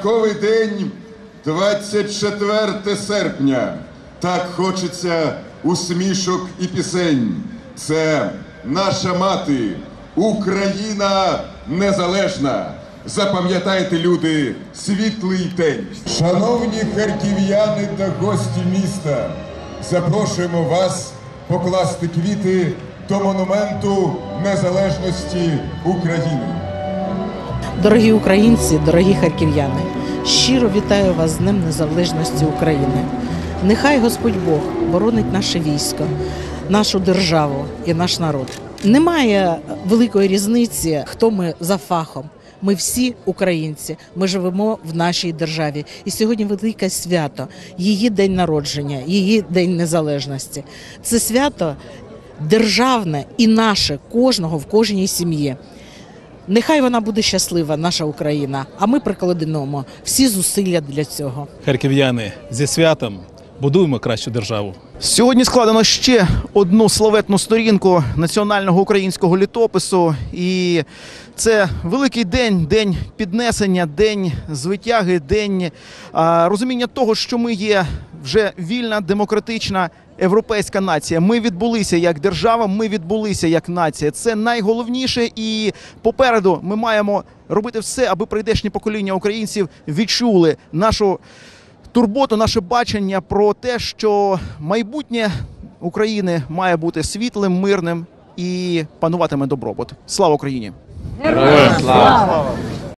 Святковий день 24 серпня. Так хочеться усмішок і пісень. Це наша мати, Україна незалежна. Запам'ятайте, люди, світлий день. Шановні харків'яни та гості міста, запрошуємо вас покласти квіти до монументу незалежності України. Дорогі українці, дорогі харків'яни, щиро вітаю вас з Днем Незалежності України. Нехай Господь Бог боронить наше військо, нашу державу і наш народ. Немає великої різниці, хто ми за фахом. Ми всі українці, ми живемо в нашій державі. І сьогодні велике свято, її день народження, її день незалежності. Це свято державне і наше, кожного в кожній сім'ї. Нехай вона буде щаслива, наша Україна, а ми прикладемо всі зусилля для цього. Харків'яни, зі святом будуємо кращу державу. Сьогодні складено ще одну славетну сторінку національного українського літопису. І це великий день, день піднесення, день звитяги, день розуміння того, що ми є вже вільна, демократична, європейська нація. Ми відбулися як держава, ми відбулися як нація. Це найголовніше, і попереду ми маємо робити все, аби прийдешні покоління українців відчули нашу турботу, наше бачення про те, що майбутнє України має бути світлим, мирним і пануватиме добробут. Слава Україні! Героям слава!